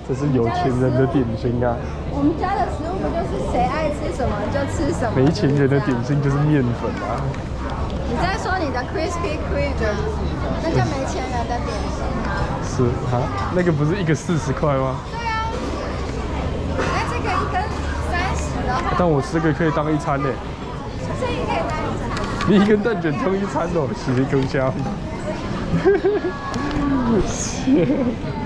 这是有钱人的点心啊！ 我们家的食物不就是谁爱吃什么就吃什么？ 没钱人的点心就是面粉啊！ 你在说你的 Krispy Kreme 啊？那就没钱人的点心啊！ 是啊，那个不是一个40块吗？ 对啊，那这个一根30的话， 但我吃个可以当一餐呢。 这一个可以当一餐。 你一根蛋卷当一餐哦，洗一根香。